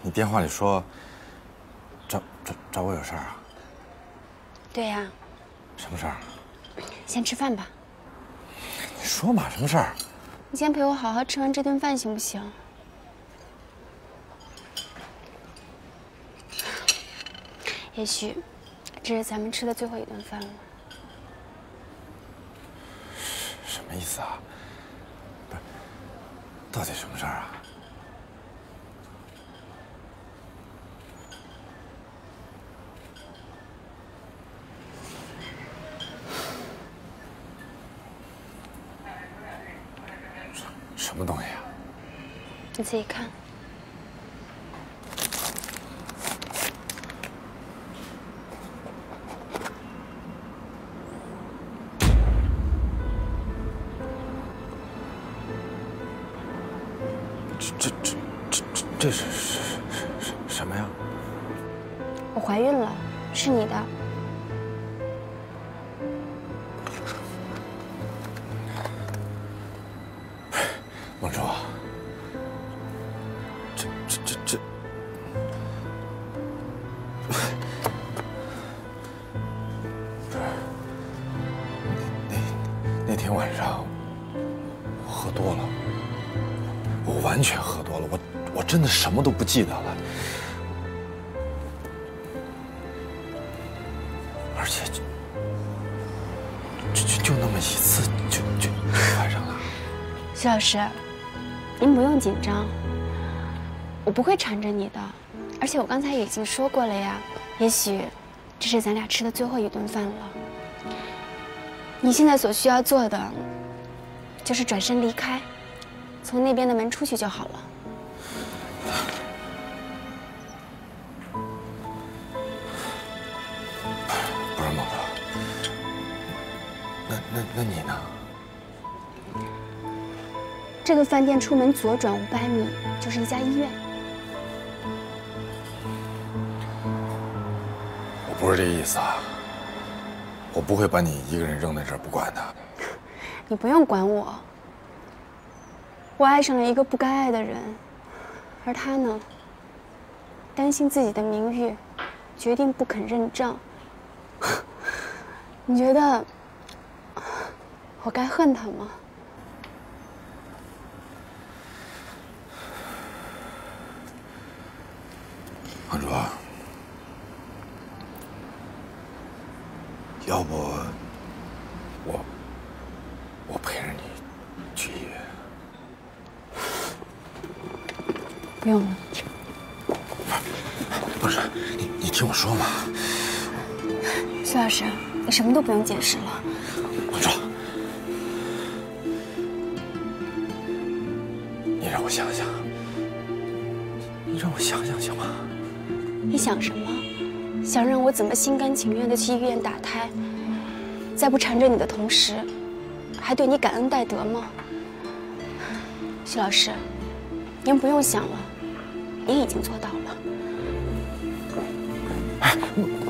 你电话里说找我有事儿啊？ 对呀。 什么事儿？ 先吃饭吧。 你说嘛，什么事儿？ 你先陪我好好吃完这顿饭行不行？也许这是咱们吃的最后一顿饭了。 什么意思啊？不是，到底什么事儿啊？什么东西啊？ 你自己看。 这是什么呀？ 我怀孕了，是你的。 梦竹，这，那天晚上我喝多了，我完全喝多了，我真的什么都不记得了，而且就那么一次，就犯上了。 徐老师，您不用紧张，我不会缠着你的，而且我刚才已经说过了呀，也许这是咱俩吃的最后一顿饭了。你现在所需要做的，就是转身离开，从那边的门出去就好了。 不是梦竹，那你呢？ 这个饭店出门左转500米就是一家医院。 我不是这意思啊，我不会把你一个人扔在这儿不管的。 你不用管我，我爱上了一个不该爱的人，而他呢，担心自己的名誉，决定不肯认账。你觉得我该恨他吗？ 王竹，要不我陪着你去医院？ 不用了。 不是，你听我说嘛。 徐老师，你什么都不用解释了。 王竹，你让我想想，你让我想想行吗？ 你想什么？想让我怎么心甘情愿地去医院打胎，在不缠着你的同时，还对你感恩戴德吗？徐老师，您不用想了，您已经做到了。 哎。